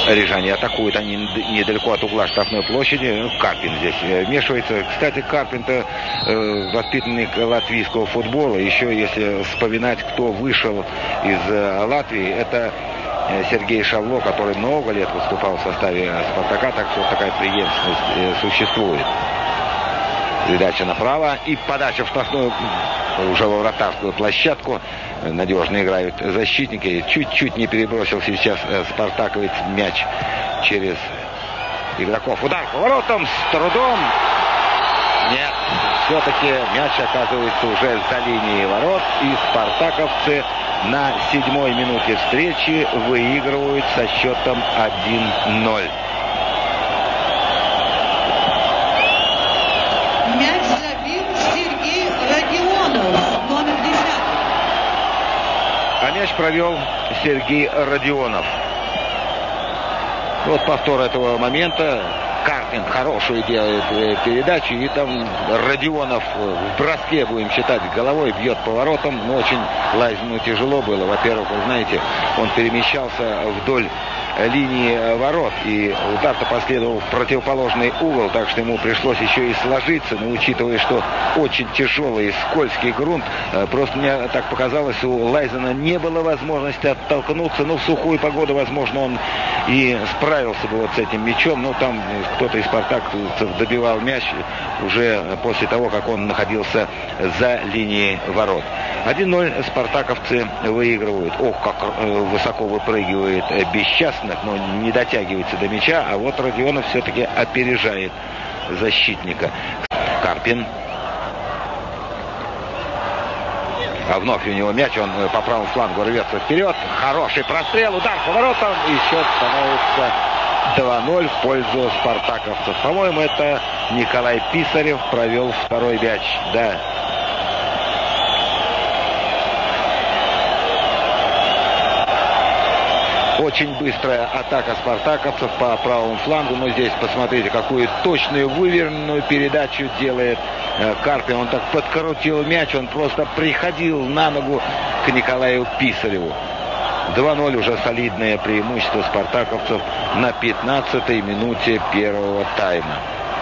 рижане атакуют, они недалеко от угла штрафной площади. Карпин здесь вмешивается. Кстати, Карпин-то воспитанник латвийского футбола. Еще если вспоминать, кто вышел из Латвии, это Сергей Шавло, который много лет выступал в составе «Спартака», так что такая преемственность существует. Передача направо и подача в штрафную, уже во вратарскую площадку. Надежно играют защитники. Чуть-чуть не перебросил сейчас спартаковец мяч через игроков. Удар по воротам с трудом. Нет, все-таки мяч оказывается уже за линией ворот. И спартаковцы на 7-й минуте встречи выигрывают со счетом 1-0. Мяч забил Сергей Родионов, номер 10. А мяч провел Сергей Родионов. Вот повтор этого момента. Карпин хорошую делает передачу. И там Родионов в броске, будем считать, головой бьет по воротам. Но очень Лайзену тяжело было. Во-первых, вы знаете, он перемещался вдоль линии ворот. И удар-то последовал в противоположный угол. Так что ему пришлось еще и сложиться. Но учитывая, что очень тяжелый и скользкий грунт, просто мне так показалось, у Лайзена не было возможности оттолкнуться. Ну, в сухую погоду, возможно, он и справился бы вот с этим мячом. Но там кто-то из спартаковцев добивал мяч уже после того, как он находился за линией ворот. 1-0 спартаковцы выигрывают. Ох, как высоко выпрыгивает Бесчастных, но не дотягивается до мяча. А вот Родионов все-таки опережает защитника. Карпин. А вновь у него мяч, он по правому флангу рвется вперед. Хороший прострел, удар по воротам. И счет становится 2-0 в пользу спартаковцев. По-моему, это Николай Писарев провел второй мяч. Да. Очень быстрая атака спартаковцев по правому флангу. Но здесь посмотрите, какую точную выверенную передачу делает Карпин. Он так подкрутил мяч, он просто приходил на ногу к Николаю Писареву. 2-0 уже солидное преимущество спартаковцев на 15-й минуте первого тайма.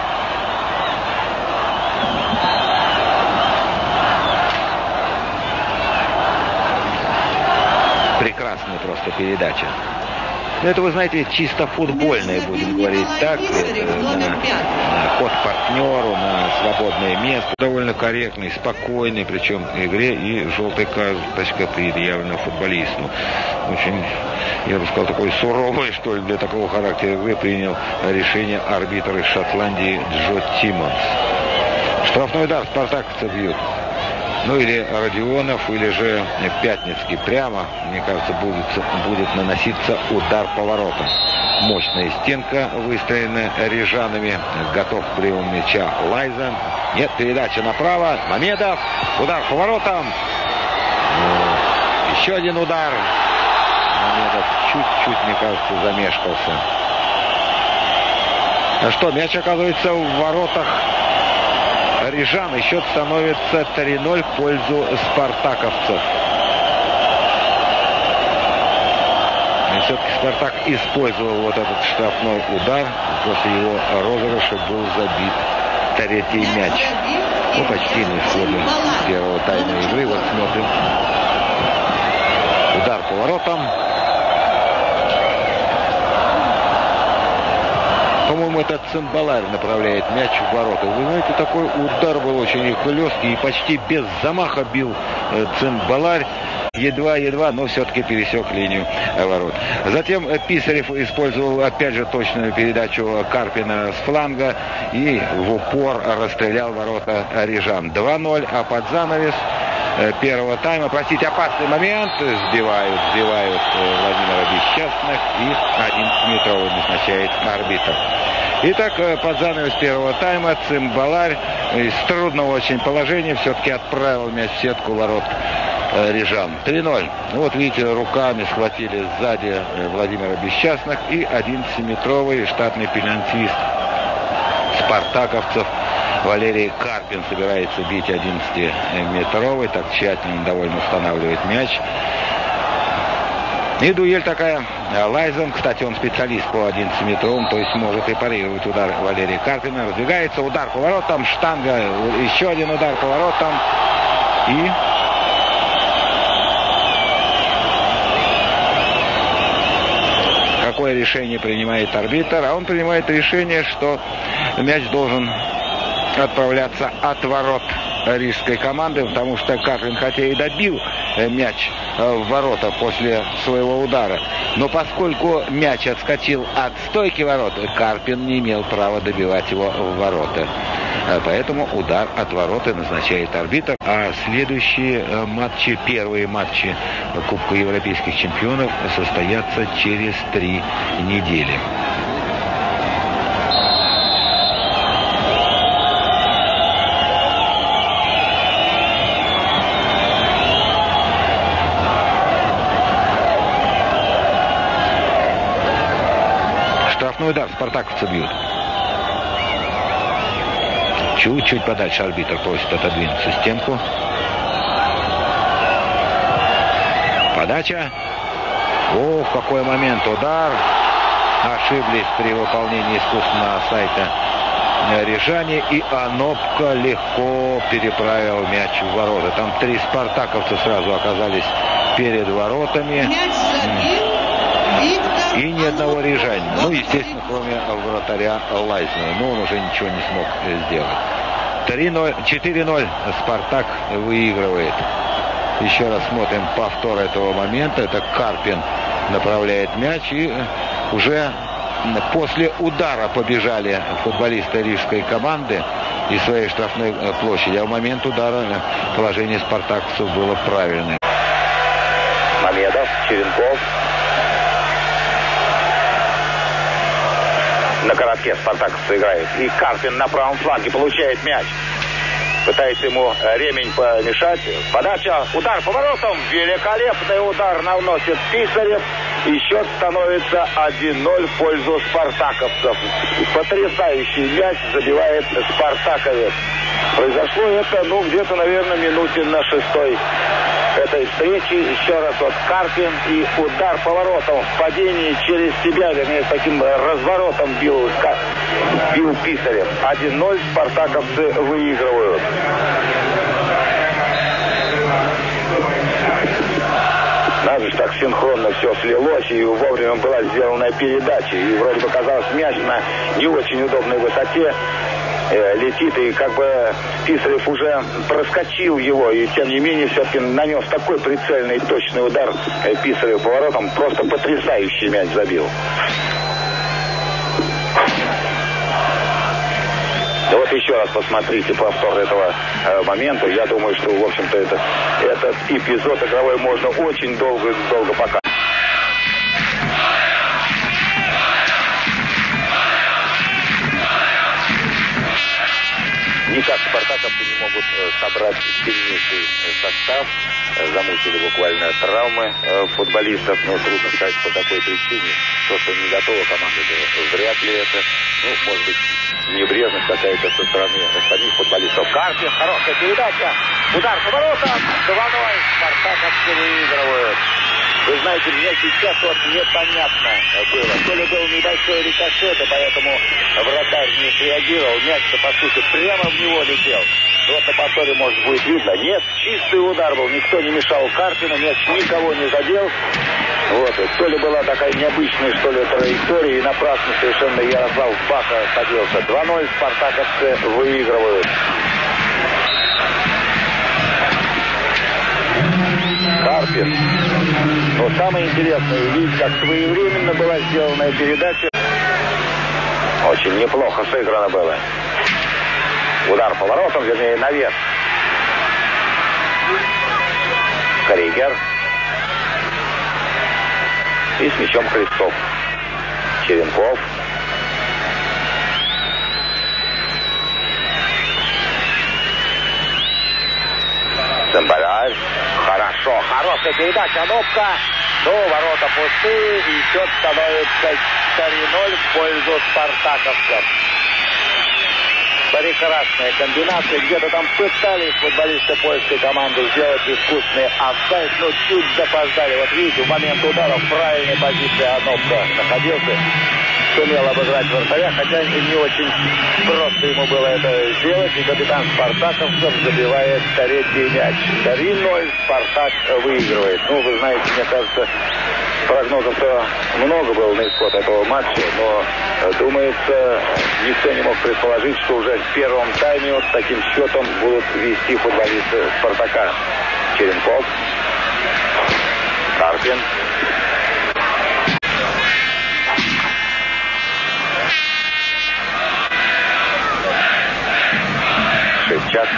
Прекрасная просто передача. Но это, вы знаете, чисто футбольное, будем говорить так. На ход партнеру, на свободное место. Довольно корректный, спокойный, причем в игре, и желтая карточка предъявлена футболисту. Очень, я бы сказал, такой суровый, что ли, для такого характера игры принял решение арбитр из Шотландии Джо Тиммонс. Штрафной удар спартаковцы бьют. Ну или Родионов, или же Пятницкий. Прямо, мне кажется, будет наноситься удар по воротам. Мощная стенка выстроена рижанами. Готов к приему мяча Лайзен. Нет, передача направо. Мамедов. Удар по воротам. Еще один удар. Мамедов чуть-чуть, мне кажется, замешкался. А что, мяч оказывается в воротах рижан, и счет становится 3-0 в пользу спартаковцев. И все-таки Спартак использовал вот этот штрафной удар. После его розыгрыша был забит третий мяч. Ну, почти на исходе первого тайма игры. Вот смотрим. Удар по воротам. По-моему, это Цимбаларь направляет мяч в ворота. Вы знаете, такой удар был очень хлесткий, и почти без замаха бил Цимбаларь. Едва-едва, но все-таки пересек линию ворот. Затем Писарев использовал опять же точную передачу Карпина с фланга и в упор расстрелял ворота рижан. 2-0, а под занавес первого тайма, простите, опасный момент, сбивают Владимира Бесчастных, и 11-метровый назначает арбитр. Итак, под занавес первого тайма Цимбаларь из трудного очень положения все-таки отправил мяч в сетку ворот рижан. 3-0. Ну, вот видите, руками схватили сзади Владимира Бесчастных, и 11-метровый штатный пенальтист спартаковцев Валерий Карпин собирается бить 11-метровый, так тщательно, довольно устанавливает мяч. И дуэль такая Лайзом. Кстати, он специалист по 11-метровым, то есть может и парировать удар Валерия Карпина. Раздвигается, удар по воротам, штанга, еще один удар по воротам. И какое решение принимает арбитр? А он принимает решение, что мяч должен отправляться от ворот рижской команды, потому что Карпин хотя и добил мяч в ворота после своего удара, но поскольку мяч отскочил от стойки ворот, Карпин не имел права добивать его в ворота. Поэтому удар от ворота назначает арбитр. А следующие матчи, первые матчи Кубка Европейских чемпионов состоятся через 3 недели. Штрафной удар, спартаковцы бьют. Чуть-чуть подальше арбитр просит отодвинуться стенку. Подача. Ох, какой момент. Удар. Ошиблись при выполнении искусственного сайта рижане. И Анопка легко переправил мяч в ворота. Там 3 спартаковца сразу оказались перед воротами. И ни одного рижанина. Ну, естественно, кроме вратаря Лайзнера. Но он уже ничего не смог сделать. 4-0 Спартак выигрывает. Еще раз смотрим повтор этого момента. Это Карпин направляет мяч. И уже после удара побежали футболисты рижской команды из своей штрафной площади. А в момент удара положение спартаковцев было правильное. Мамедов, Черенков. На коротке спартаковцы играют. И Карпин на правом фланге получает мяч. Пытается ему ремень помешать. Подача, удар по воротам. Великолепный удар наносит Писарев. И счет становится 1-0 в пользу спартаковцев. Потрясающий мяч забивает спартаковец. Произошло это, где-то, наверное, минуте на 6-й этой встречи. Еще раз Карпин и удар по воротам в падении через себя, вернее, таким разворотом бил Писарев. 1-0 спартаковцы выигрывают. Надо же, так синхронно все слилось, и вовремя была сделана передача. И вроде бы казалось, мяч на не очень удобной высоте летит, и как бы Писарев уже проскочил его, и тем не менее все-таки нанес такой прицельный и точный удар Писарев по воротам. Просто потрясающий мяч забил. Да вот еще раз посмотрите повтор этого момента. Я думаю, что, в общем-то, этот эпизод игровой можно очень долго показывать. Никак спартаковцы не могут собрать сильнейший состав. Замучили буквально травмы футболистов. Но трудно сказать, по какой причине. То, что не готова команда, вряд ли это. Может быть, небрежность какая-то со стороны самих футболистов. Карпин, хорошая передача. Удар по воротам. 2-0. Спартаковцы выигрывают. Вы знаете, мне сейчас непонятно было. То ли был небольшой рикошет, и поэтому вратарь не среагировал. Мяч-то, по сути, прямо в него летел. Вот на повторе, может, будет видно. Нет, чистый удар был. Никто не мешал Карпину. Мяч никого не задел. Вот. То ли была такая необычная, что ли, траектория. И напрасно совершенно Ярослав Баха садился. 2-0 спартаковцы выигрывают. Карпин. Но самое интересное, видите, как своевременно была сделана передача. Очень неплохо сыграно было. Удар по воротам, вернее, наверх. Кригер. И с мячом Христов. Черенков. Цымбаляев. Хорошо. Хорошая передача. Анопка. Но ворота пустые. И счет становится 4-0 в пользу спартаковцев. Прекрасная комбинация. Где-то там пытались футболисты польской команды сделать искусственный офсайд, но чуть запоздали. Вот видите, в момент удара в правильной позиции Анопка находился. Сумел обыграть вратаря, хотя не очень просто ему было это сделать. И капитан спартаковцев забивает третий мяч. 3-0 Спартак выигрывает. Ну, вы знаете, мне кажется, прогнозов-то много было на исход этого матча, но, думается, никто не мог предположить, что уже в первом тайме вот с таким счетом будут вести футболисты Спартака. Черенков, Карпин. Шевчак.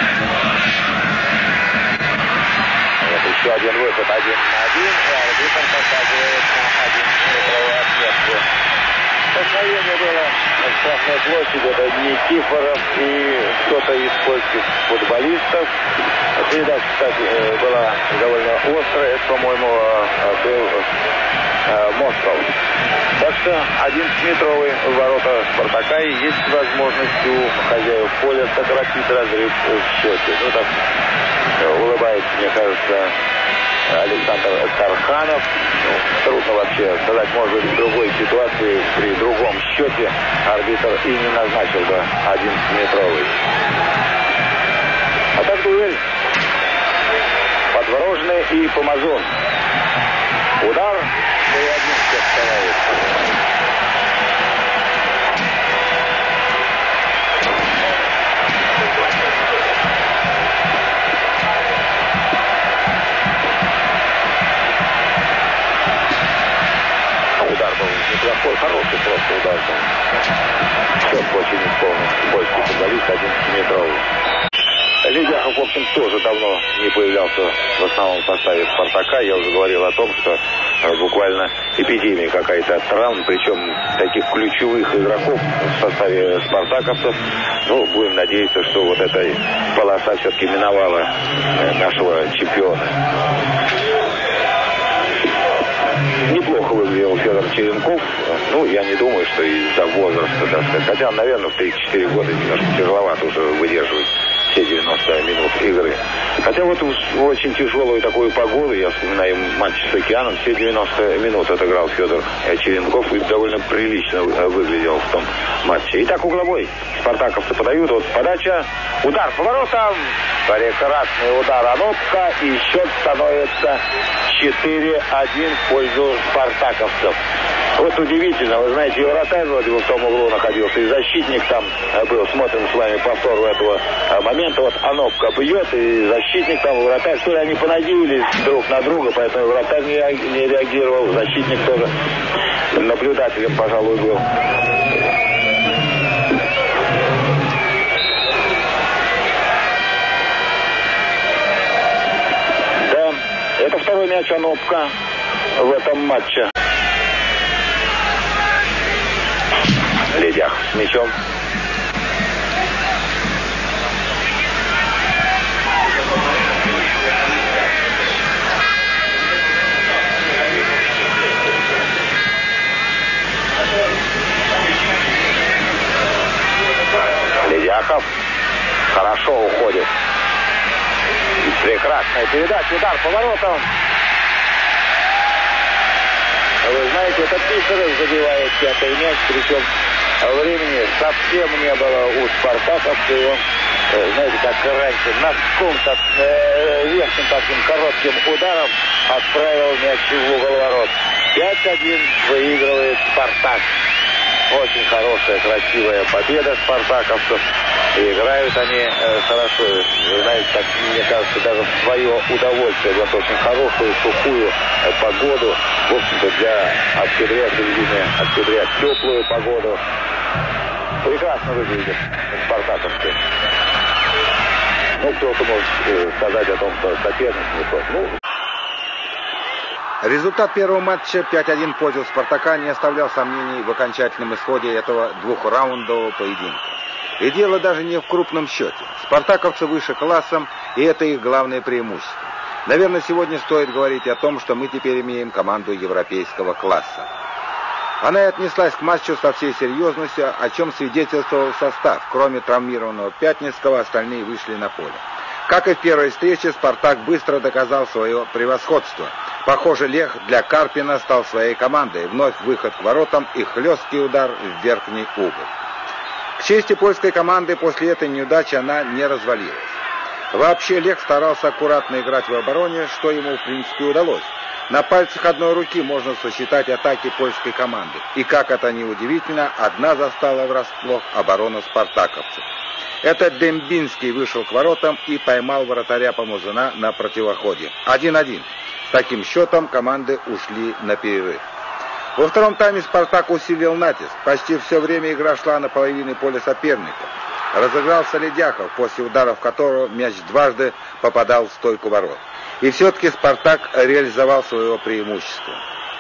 Вот еще один выход, 1-1. И арбитр показывает на 1-метровую отметку. Столкновение было на Красной площади. Это Никифоров и кто-то из польских футболистов. Передача, кстати, была довольно острая. Это, по-моему, был Москов. Так что 11-метровый ворота Спартака, и есть возможность у хозяев поля сократить разрыв в счете. Ну так улыбается, мне кажется, Александр Тарханов. Ну, трудно вообще сказать, может быть, в другой ситуации, при другом счете арбитр и не назначил бы 11-метровый. А так дуэль. Подворожный и Помазон. Удар. 3-1 становится. Удар был неплохой, хороший просто удар был. Счет очень исполнен. Польский футболист 11-метровый. Ледяхов, в общем, тоже давно не появлялся в основном составе Спартака. Я уже говорил о том, что буквально эпидемия какая-то от травм, причем таких ключевых игроков в составе спартаковцев. Ну, будем надеяться, что вот эта полоса все-таки миновала нашего чемпиона. Неплохо выглядел Федор Черенков. Ну, я не думаю, что из-за возраста, так сказать. Хотя, наверное, в 34 года немножко тяжеловато уже выдерживать все 90 минут игры. Хотя вот в очень тяжелую такую погоду, я вспоминаю матч с Океаном, все 90 минут отыграл Федор Черенков и довольно прилично выглядел в том матче. Итак, угловой. Спартаковцы подают. Вот подача. Удар по воротам. Прекрасный удар Анопка. И счет становится 4-1 в пользу спартаковцев. Вот удивительно, вы знаете, и вратарь вроде бы в том углу находился, и защитник там был. Смотрим с вами повтор этого момента. Вот Анопка бьет, и защитник там, и вратарь. То ли они понадеялись друг на друга, поэтому вратарь не реагировал, защитник тоже наблюдателем, пожалуй, был. Да, это второй мяч Анопка в этом матче. Ледях с мячом. Ледяхов хорошо уходит. Прекрасная передача, удар по воротам. Вы знаете, это Писарев забивает пятый мяч, причем времени совсем не было у спартаковцев. И он, знаете, как раньше, носком, так, верхним таким коротким ударом отправил мяч в угол ворот. 5-1 выигрывает Спартак. Очень хорошая, красивая победа спартаковцев. И играют они хорошо. Вы знаете, так, мне кажется, даже в свое удовольствие. Вот очень хорошую, сухую погоду. В общем-то, для октября, середины октября, теплую погоду. Прекрасно выглядит спартаковцы. Ну, кто-то может сказать о том, что соперник не тот. Ну, результат первого матча 5-1 в пользу Спартака не оставлял сомнений в окончательном исходе этого двухраундового поединка. И дело даже не в крупном счете. Спартаковцы выше классом, и это их главное преимущество. Наверное, сегодня стоит говорить о том, что мы теперь имеем команду европейского класса. Она и отнеслась к матчу со всей серьезностью, о чем свидетельствовал состав. Кроме травмированного Пятницкого, остальные вышли на поле. Как и в первой встрече, «Спартак» быстро доказал свое превосходство. Похоже, Лех для Карпина стал своей командой. Вновь выход к воротам и хлесткий удар в верхний угол. К чести польской команды, после этой неудачи она не развалилась. Вообще Лех старался аккуратно играть в обороне, что ему в принципе удалось. На пальцах одной руки можно сосчитать атаки польской команды. И как это ни удивительно, одна застала врасплох оборону спартаковцев. Этот Дембинский вышел к воротам и поймал вратаря Помазуна на противоходе. 1-1. С таким счетом команды ушли на перерыв. Во втором тайме «Спартак» усилил натиск. Почти все время игра шла на половине поля соперника. Разыгрался Ледяхов, после ударов которого мяч дважды попадал в стойку ворот. И все-таки «Спартак» реализовал своего преимущества.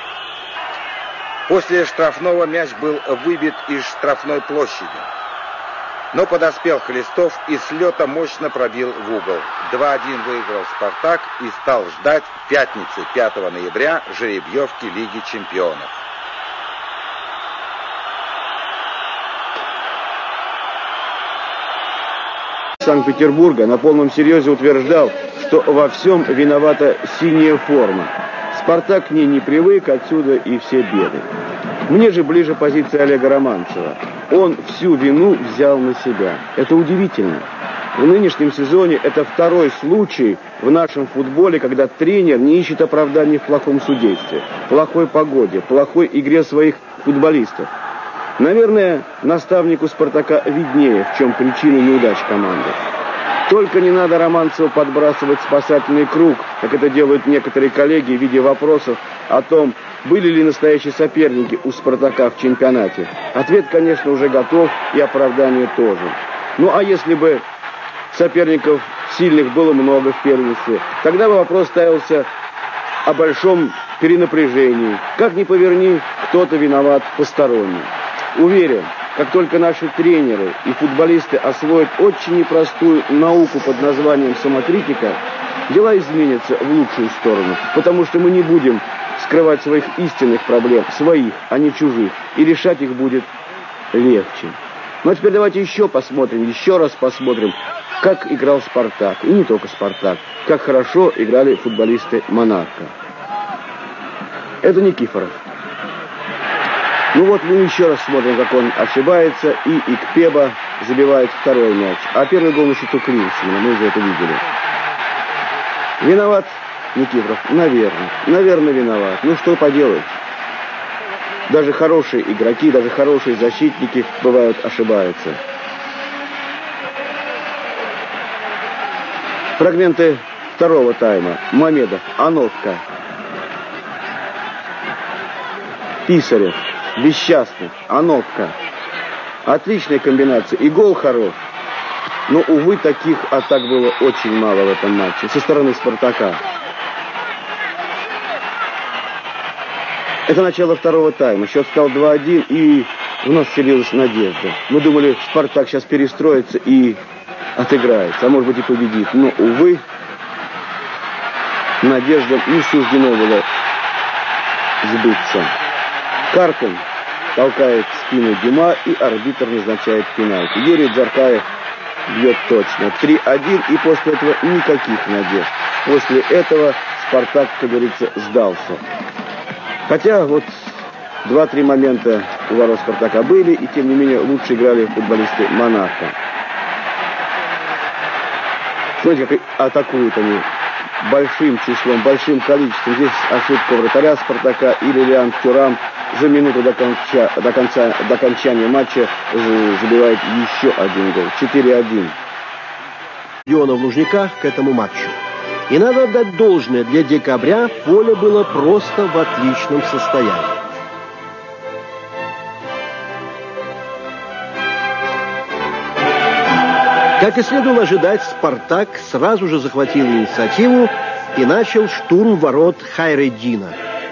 После штрафного мяч был выбит из штрафной площади. Но подоспел Хлестов и с лета мощно пробил в угол. 2-1 выиграл «Спартак» и стал ждать пятницы 5 ноября жеребьевки Лиги чемпионов. Санкт-Петербурга на полном серьезе утверждал, что во всем виновата синяя форма. «Спартак» к ней не привык, отсюда и все беды. Мне же ближе позиция Олега Романцева. Он всю вину взял на себя. Это удивительно. В нынешнем сезоне это второй случай в нашем футболе, когда тренер не ищет оправданий в плохом судействе, плохой погоде, плохой игре своих футболистов. Наверное, наставнику «Спартака» виднее, в чем причина неудач команды. Только не надо Романцеву подбрасывать спасательный круг, как это делают некоторые коллеги в виде вопросов о том, были ли настоящие соперники у «Спартака» в чемпионате. Ответ, конечно, уже готов, и оправдание тоже. Ну а если бы соперников сильных было много в первенстве, тогда бы вопрос ставился о большом перенапряжении. Как ни поверни, кто-то виноват посторонний. Уверен, как только наши тренеры и футболисты освоят очень непростую науку под названием самокритика, дела изменятся в лучшую сторону, потому что мы не будем скрывать своих истинных проблем, своих, а не чужих, и решать их будет легче. Ну а теперь давайте еще раз посмотрим, как играл «Спартак», и не только «Спартак», как хорошо играли футболисты «Монако». Это Никифоров. Ну вот мы еще раз смотрим, как он ошибается, и Икпеба забивает второй мяч. А первый гол на счету Клинсмана, мы уже это видели. Виноват Никифоров? Наверное, виноват. Ну что поделать? Даже хорошие игроки, даже хорошие защитники бывают ошибаются. Фрагменты второго тайма. Мамедов, Анотка, Писарев, Бесчастных, Анопка. Отличная комбинация. И гол хорош. Но, увы, таких атак было очень мало в этом матче со стороны «Спартака». Это начало второго тайма. Счет стал 2-1, и у нас вселилась надежда. Мы думали, «Спартак» сейчас перестроится и отыграется, а может быть и победит. Но, увы, надеждам не суждено было сбыться. Карпин толкает в спину Дюма, и арбитр назначает пенальти. Юрий Джаркаев бьет точно. 3-1, и после этого никаких надежд. После этого «Спартак», как говорится, сдался. Хотя вот 2-3 момента у ворот «Спартака» были, и тем не менее лучше играли футболисты «Монако». Смотрите, как атакуют они большим числом, большим количеством. Здесь ошибка вратаря «Спартака» и Лилиан Тюрам за минуту до окончания матча забивает еще один гол. 4-1. В Лужниках к этому матчу. И надо отдать должное, для декабря поле было просто в отличном состоянии. Как и следовало ожидать, «Спартак» сразу же захватил инициативу и начал штурм ворот Хайреддина.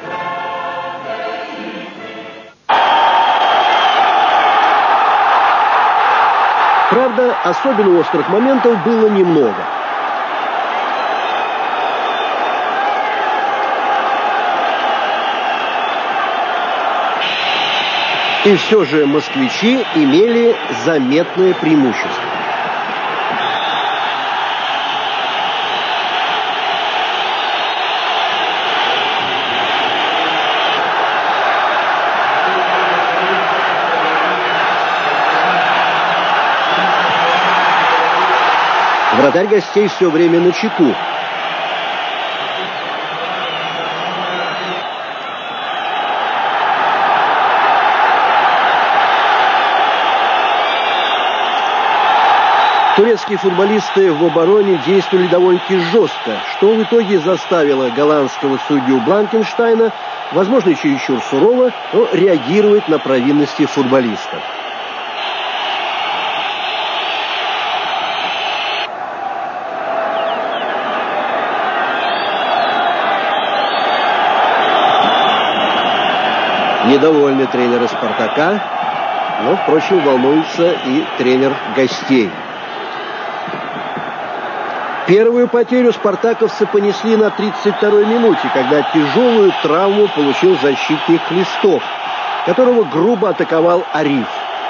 Правда, особенно острых моментов было немного. И все же москвичи имели заметное преимущество. Вратарь гостей все время на чеку. Турецкие футболисты в обороне действовали довольно-таки жестко, что в итоге заставило голландского судью Бланкенштейна, возможно, чересчур сурово, но реагировать на провинности футболистов. Недовольны тренеры «Спартака», но, впрочем, волнуется и тренер гостей. Первую потерю спартаковцы понесли на 32-й минуте, когда тяжелую травму получил защитник Хлистов, которого грубо атаковал Ариф.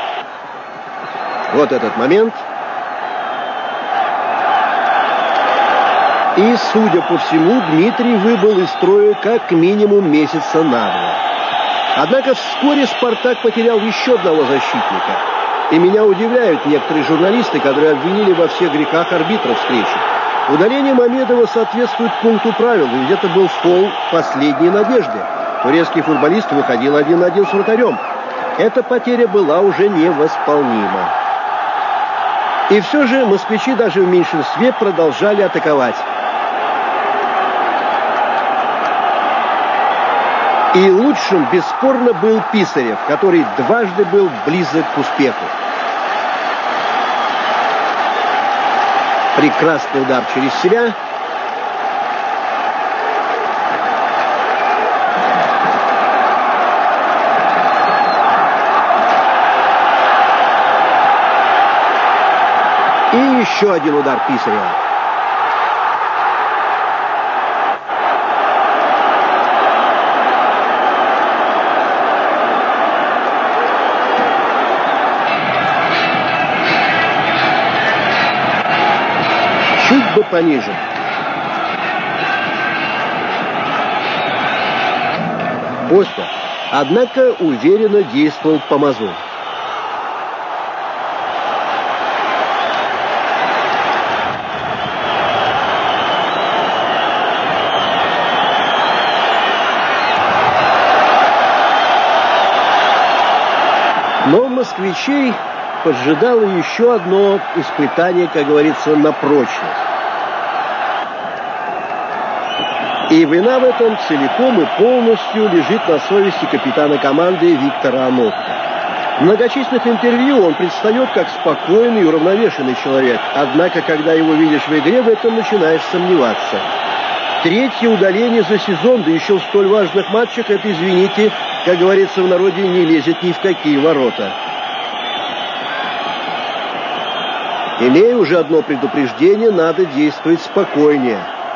Вот этот момент. И, судя по всему, Дмитрий выбыл из строя как минимум месяца на 2. Однако вскоре «Спартак» потерял еще одного защитника. И меня удивляют некоторые журналисты, которые обвинили во всех грехах арбитра встречи. Удаление Мамедова соответствует пункту правил, ведь это был фол последней надежды. Турецкий футболист выходил 1 на 1 с вратарем. Эта потеря была уже невосполнима. И все же москвичи даже в меньшинстве продолжали атаковать. И лучшим, бесспорно, был Писарев, который дважды был близок к успеху. Прекрасный удар через себя. И еще один удар Писарева. Чуть бы пониже. Остер, однако, уверенно действовал Помазун. Но москвичей поджидало еще одно испытание, как говорится, на прочность. И вина в этом целиком и полностью лежит на совести капитана команды Виктора Анопка. В многочисленных интервью он предстает как спокойный и уравновешенный человек. Однако, когда его видишь в игре, в этом начинаешь сомневаться. Третье удаление за сезон, да еще в столь важных матчах, это, извините, как говорится в народе, не лезет ни в какие ворота. Имея уже одно предупреждение, надо действовать спокойнее.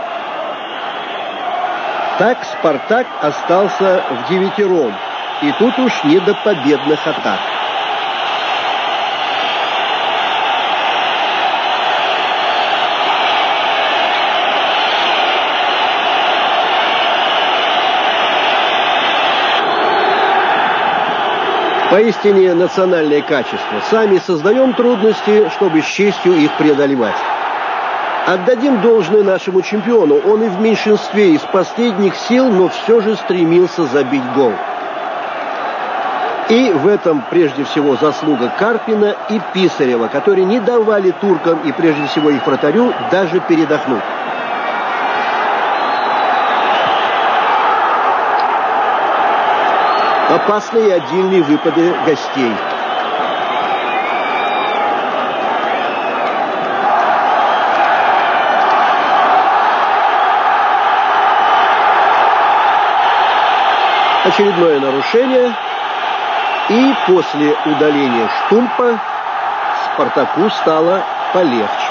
Так «Спартак» остался в 9, и тут уж не до победных атак. Поистине национальное качество. Сами создаем трудности, чтобы с честью их преодолевать. Отдадим должное нашему чемпиону. Он и в меньшинстве, из последних сил, но все же стремился забить гол. И в этом прежде всего заслуга Карпина и Писарева, которые не давали туркам и прежде всего их вратарю даже передохнуть. Опасные отдельные выпады гостей. Очередное нарушение. И после удаления Штумпа «Спартаку» стало полегче.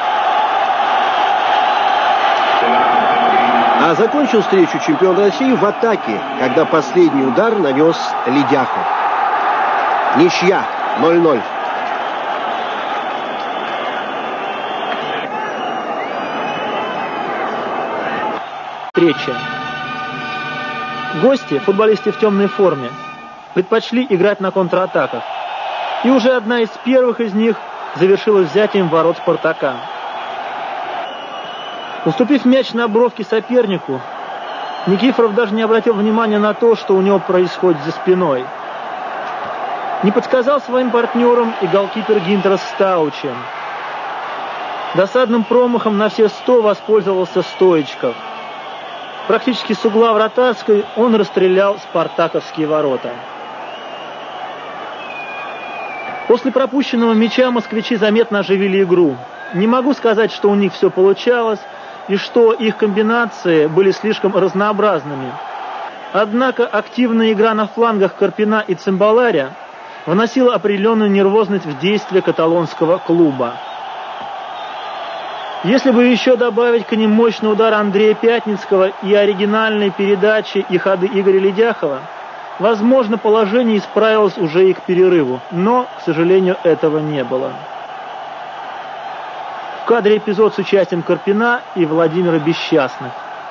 А закончил встречу чемпион России в атаке, когда последний удар нанес Ледяхов. Ничья. 0-0. Встреча. Гости, футболисты в темной форме, предпочли играть на контратаках. И уже одна из первых из них завершилась взятием ворот «Спартака». Уступив мяч на бровке сопернику, Никифоров даже не обратил внимания на то, что у него происходит за спиной. Не подсказал своим партнерам и голкипер Гинтерс Стаучи. Досадным промахом на все 100 воспользовался Стоичков. Практически с угла вратарской он расстрелял спартаковские ворота. После пропущенного мяча москвичи заметно оживили игру. Не могу сказать, что у них все получалось и что их комбинации были слишком разнообразными. Однако активная игра на флангах Карпина и Цимбаларя вносила определенную нервозность в действия каталонского клуба. Если бы еще добавить к ним мощный удар Андрея Пятницкого и оригинальные передачи и ходы Игоря Ледяхова, возможно, положение исправилось уже и к перерыву, но, к сожалению, этого не было. В кадре эпизод с участием Карпина и Владимира Бесчастных.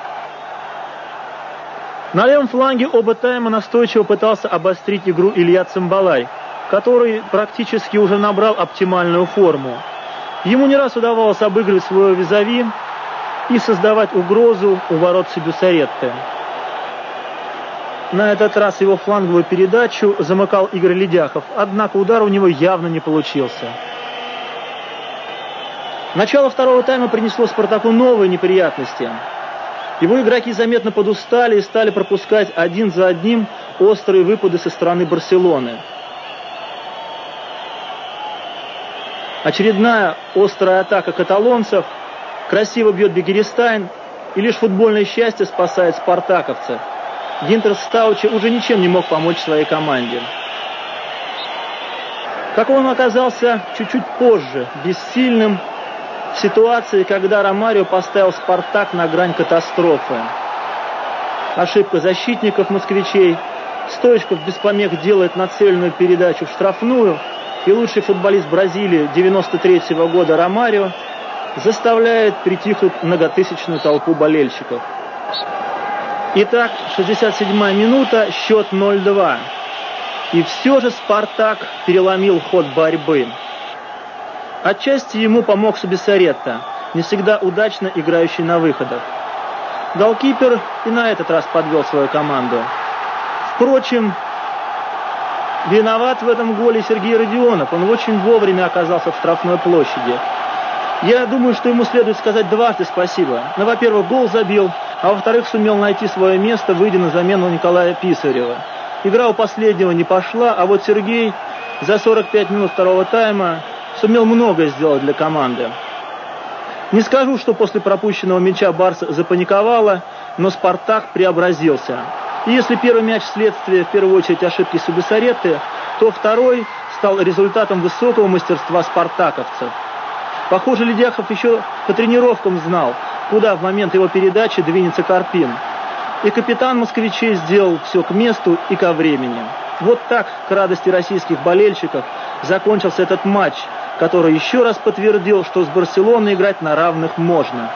На левом фланге оба тайма настойчиво пытался обострить игру Илья Цимбаларь, который практически уже набрал оптимальную форму. Ему не раз удавалось обыгрывать своего визави и создавать угрозу у ворот Сибюсаретты. На этот раз его фланговую передачу замыкал Игорь Ледяхов, однако удар у него явно не получился. Начало второго тайма принесло «Спартаку» новые неприятности. Его игроки заметно подустали и стали пропускать один за одним острые выпады со стороны Барселоны. Очередная острая атака каталонцев, красиво бьет Бегерестайн, и лишь футбольное счастье спасает спартаковцев. Гинтерс Стаучи уже ничем не мог помочь своей команде. Как он оказался чуть-чуть позже, бессильным, в ситуации, когда Ромарио поставил «Спартак» на грань катастрофы. Ошибка защитников москвичей. Стоичков без помех делает нацеленную передачу в штрафную, и лучший футболист Бразилии 93-го года Ромарио заставляет притихнуть многотысячную толпу болельщиков. Итак, 67-я минута, счет 0-2. И все же «Спартак» переломил ход борьбы. Отчасти ему помог Субисаретта, не всегда удачно играющий на выходах. Голкипер и на этот раз подвел свою команду. Впрочем, виноват в этом голе Сергей Родионов. Он очень вовремя оказался в штрафной площади. Я думаю, что ему следует сказать дважды спасибо. Ну, во-первых, гол забил, а во-вторых, сумел найти свое место, выйдя на замену Николая Писарева. Игра у последнего не пошла, а вот Сергей за 45 минут второго тайма сумел многое сделать для команды. Не скажу, что после пропущенного мяча Барса запаниковала, но «Спартак» преобразился. И если первый мяч следствие, в первую очередь, ошибки Субисаретты, то второй стал результатом высокого мастерства спартаковцев. Похоже, Ледяхов еще по тренировкам знал, куда в момент его передачи двинется Карпин. И капитан москвичей сделал все к месту и ко времени. Вот так, к радости российских болельщиков, закончился этот матч, который еще раз подтвердил, что с Барселоной играть на равных можно.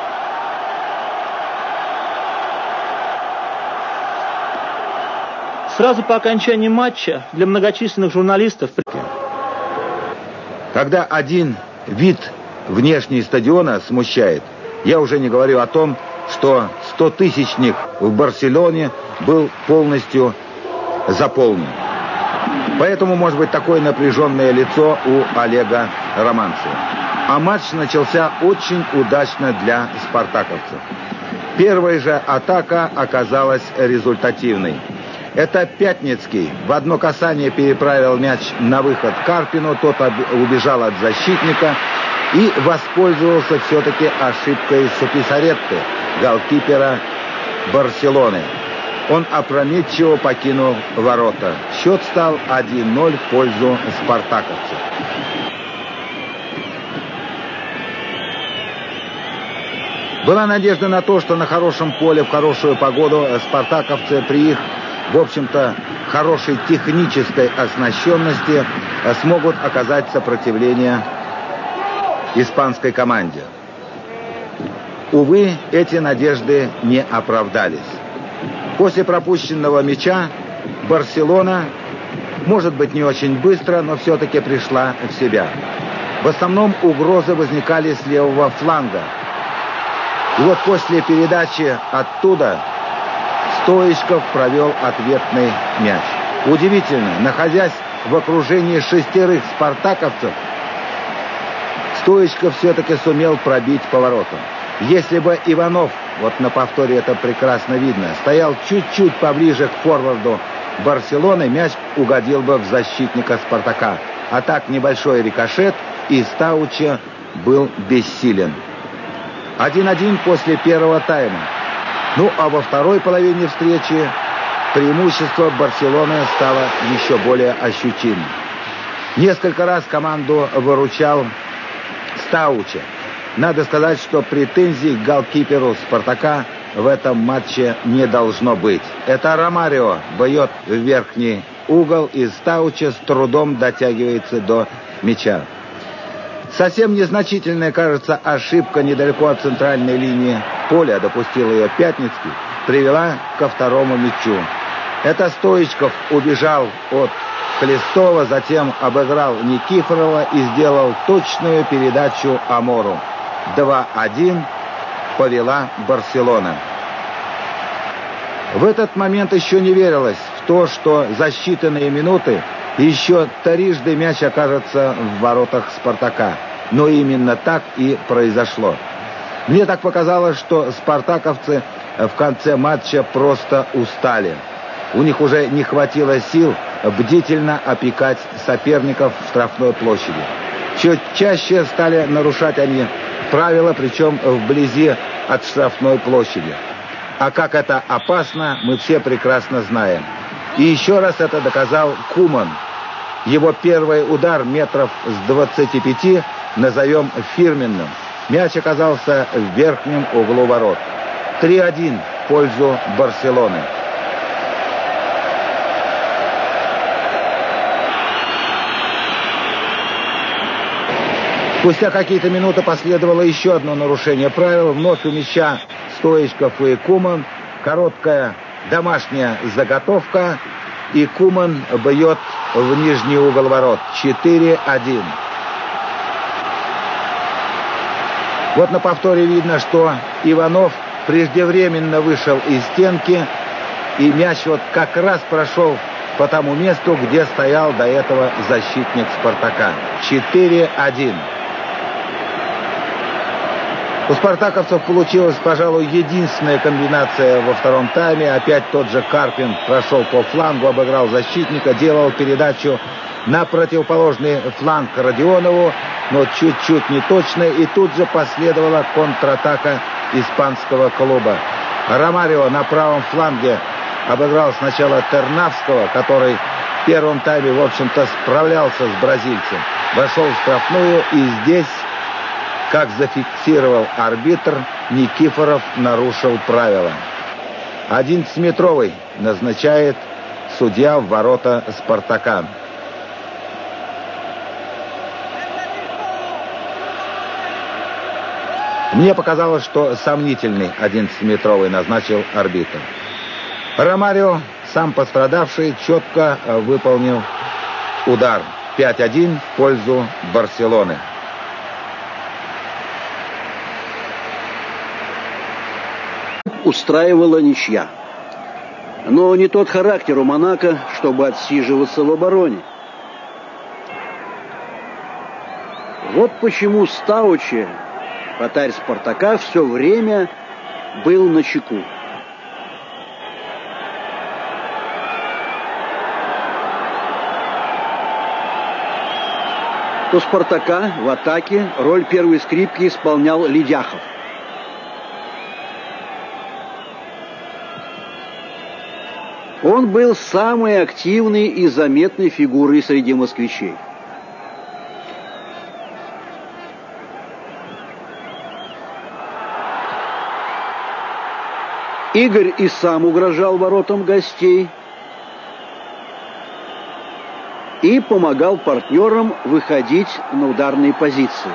Сразу по окончании матча для многочисленных журналистов... Когда один вид внешний стадиона смущает, я уже не говорю о том, что 100-тысячник в Барселоне был полностью заполнен. Поэтому, может быть, такое напряженное лицо у Олега Романцева. А матч начался очень удачно для спартаковцев. Первая же атака оказалась результативной. Это Пятницкий в одно касание переправил мяч на выход Карпину, тот убежал от защитника и воспользовался все-таки ошибкой Субисаретты, голкипера Барселоны. Он опрометчиво покинул ворота. Счет стал 1-0 в пользу спартаковцев. Была надежда на то, что на хорошем поле в хорошую погоду спартаковцы при их в общем-то, хорошей технической оснащенности смогут оказать сопротивление испанской команде. Увы, эти надежды не оправдались. После пропущенного мяча Барселона, может быть, не очень быстро, но все-таки пришла в себя. В основном угрозы возникали с левого фланга. И вот после передачи оттуда Стоичков провел ответный мяч. Удивительно, находясь в окружении 6 спартаковцев, Стоичков все-таки сумел пробить поворотом. Если бы Иванов, вот на повторе это прекрасно видно, стоял чуть-чуть поближе к форварду Барселоны, мяч угодил бы в защитника «Спартака». А так небольшой рикошет, и Стауча был бессилен. 1-1 после первого тайма. Ну а во второй половине встречи преимущество Барселоны стало еще более ощутимым. Несколько раз команду выручал Стауча. Надо сказать, что претензий к голкиперу «Спартака» в этом матче не должно быть. Это Ромарио бьет в верхний угол, и Стауча с трудом дотягивается до мяча. Совсем незначительная, кажется, ошибка недалеко от центральной линии поля, допустил ее Пятницкий, привела ко второму мячу. Это Стоичков убежал от Хлестова, затем обыграл Никифорова и сделал точную передачу Амору. 2-1 повела Барселона. В этот момент еще не верилось в то, что за считанные минуты еще трижды мяч окажется в воротах «Спартака». Но именно так и произошло. Мне так показалось, что спартаковцы в конце матча просто устали. У них уже не хватило сил бдительно опекать соперников в штрафной площади. Все чаще стали нарушать они правила, причем вблизи от штрафной площади. А как это опасно, мы все прекрасно знаем. И еще раз это доказал Куман. Его первый удар метров с 25 назовем фирменным. Мяч оказался в верхнем углу ворот. 3-1 в пользу Барселоны. Спустя какие-то минуты последовало еще одно нарушение правил. Вновь у мяча Стоичков и Куман. Короткая домашняя заготовка. И Куман бьет в нижний угол ворот. 4-1. Вот на повторе видно, что Иванов преждевременно вышел из стенки. И мяч вот как раз прошел по тому месту, где стоял до этого защитник «Спартака». 4-1. У спартаковцев получилась, пожалуй, единственная комбинация во втором тайме. Опять тот же Карпин прошел по флангу, обыграл защитника, делал передачу на противоположный фланг Родионову, но чуть-чуть неточно, и тут же последовала контратака испанского клуба. Ромарио на правом фланге обыграл сначала Тернавского, который в первом тайме, в общем-то, справлялся с бразильцем. Вошел в штрафную, и здесь, как зафиксировал арбитр, Никифоров нарушил правила. 11-метровый назначает судья в ворота «Спартака». Мне показалось, что сомнительный 11-метровый назначил арбитр. Ромарио, сам пострадавший, четко выполнил удар. 5-1 в пользу Барселоны. Устраивала ничья. Но не тот характер у Монако, чтобы отсиживаться в обороне. Вот почему Стауча, вратарь «Спартака», все время был начеку. У «Спартака» в атаке роль первой скрипки исполнял Ледяхов. Он был самой активной и заметной фигурой среди москвичей. Игорь и сам угрожал воротам гостей, и помогал партнерам выходить на ударные позиции.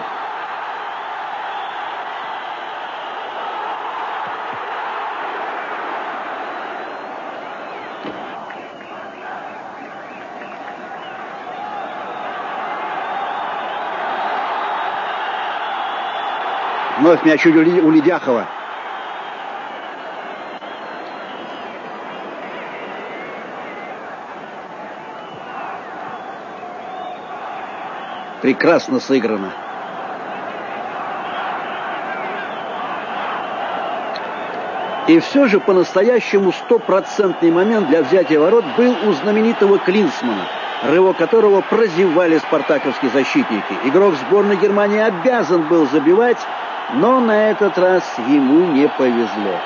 Вновь мяч у Ледяхова. Прекрасно сыграно. И все же по-настоящему стопроцентный момент для взятия ворот был у знаменитого Клинсмана, рывок которого прозевали спартаковские защитники. Игрок сборной Германии обязан был забивать, но на этот раз ему не повезло.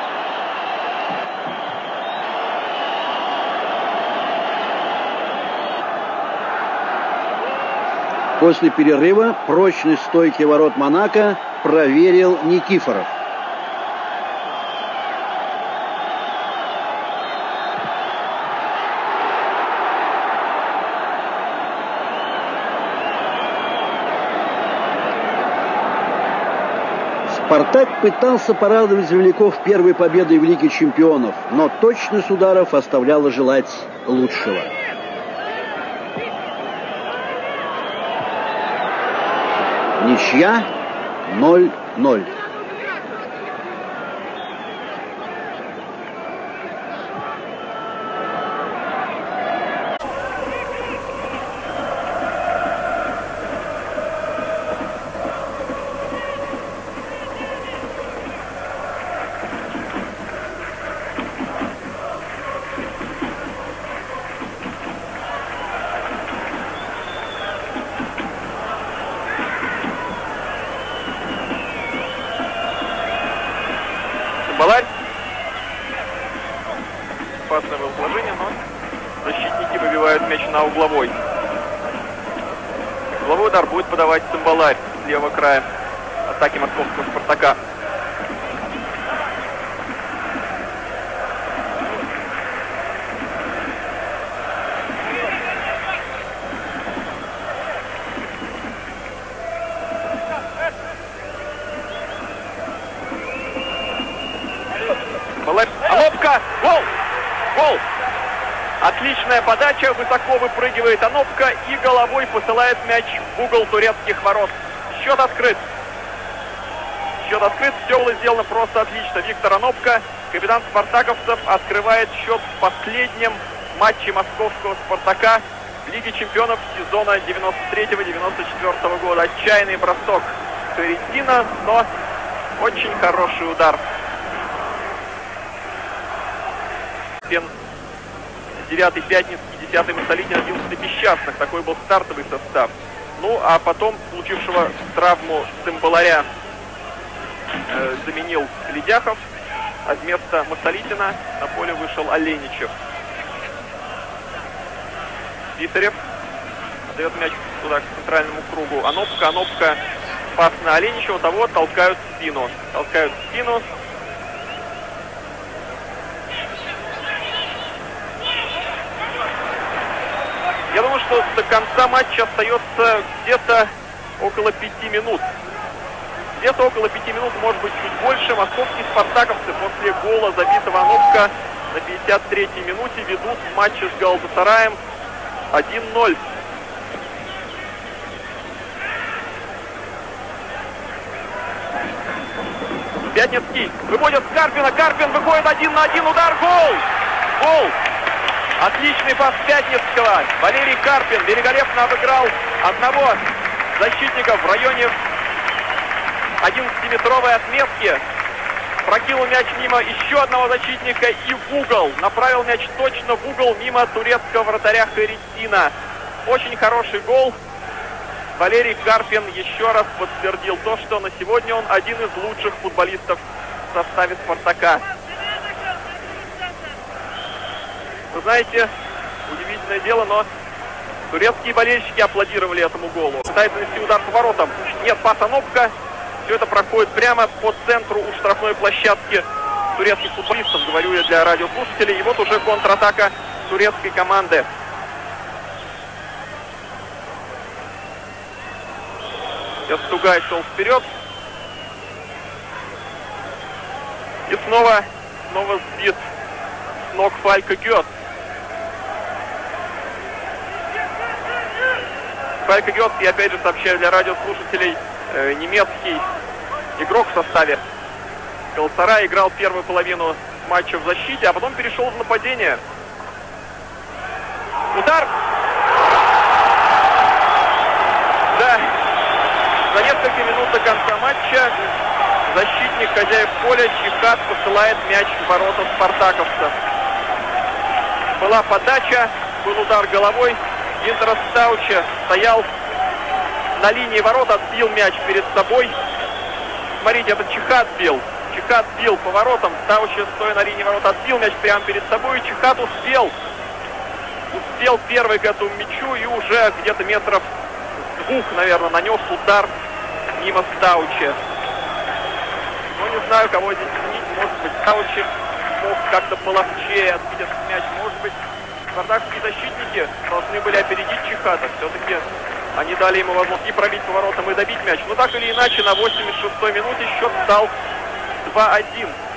После перерыва прочность стойки ворот Монако проверил Никифоров. «Спартак» пытался порадовать земляков первой победой в Лиге чемпионов, но точность ударов оставляла желать лучшего. Ничья 0-0. Баларь. Опасное было положение, но защитники выбивают мяч на угловой. Угловой удар будет подавать Цимбаларь с левого края атаки московского «Спартака». Анопка! Гол! Гол! Отличная подача, высоко выпрыгивает Анопка и головой посылает мяч в угол турецких ворот. Счет открыт. Счет открыт, все было сделано просто отлично. Виктор Анопка, капитан спартаковцев, открывает счет в последнем матче московского «Спартака» в Лиге чемпионов сезона 93-94 года. Отчаянный бросок Хереттина, но очень хороший удар. 9-й Пятницкий, 10-й Москалитин, 11-й Песчаных. Такой был стартовый состав. Ну, а потом, получившего травму Цимбаларя, заменил Ледяхов, а вместо Москалитина на поле вышел Оленичев. Писарев отдает мяч туда, к центральному кругу. Анопка, пас на Оленичева, того толкают в спину. Я думаю, что до конца матча остается где-то около 5 минут. Где-то около 5 минут, может быть, чуть больше. Московские спартаковцы после гола забитого Анопка на 53-й минуте ведут в матче с Галатасараем 1-0. Пятницкий выводит Карпина. Карпин выходит 1 на 1. Удар. Гол! Гол! Отличный пас Пятницкого. Валерий Карпин великолепно обыграл одного защитника в районе 11-метровой отметки. Прокинул мяч мимо еще одного защитника и в угол. Направил мяч точно в угол мимо турецкого вратаря Хереттина. Очень хороший гол. Валерий Карпин еще раз подтвердил то, что на сегодня он один из лучших футболистов в составе «Спартака». Вы знаете, удивительное дело, но турецкие болельщики аплодировали этому голу. Пытается нанести удар по воротам. Нет, пас Анопка. Все это проходит прямо по центру у штрафной площадки турецких футболистов, говорю я для радиослушателей. И вот уже контратака турецкой команды. Эстугай шел вперед. И снова сбит с ног Фалька Гёц. Фалька Гёц, я опять же сообщаю для радиослушателей, немецкий игрок в составе Галатасарая, играл первую половину матча в защите, а потом перешел в нападение. Удар! Да, за несколько минут до конца матча защитник хозяев поля Чихат посылает мяч в ворота спартаковцев. Была подача, был удар головой. Гинтер Стауче стоял на линии ворот, отбил мяч перед собой. Смотрите, это Чихат бил. Чихат бил по воротам. Стауче, стоя на линии ворот, отбил мяч прямо перед собой. И Чихат успел первый к этому мячу и уже где-то метров двух, наверное, нанес удар мимо Стауче. Ну, не знаю, кого здесь винить. Может быть, Стауче мог как-то половчее отбить этот мяч. Может быть, спартаковские защитники должны были опередить Чихата. Все-таки они дали ему возможность и пробить поворотом, и добить мяч. Но так или иначе, на 86-й минуте счет стал 2-1.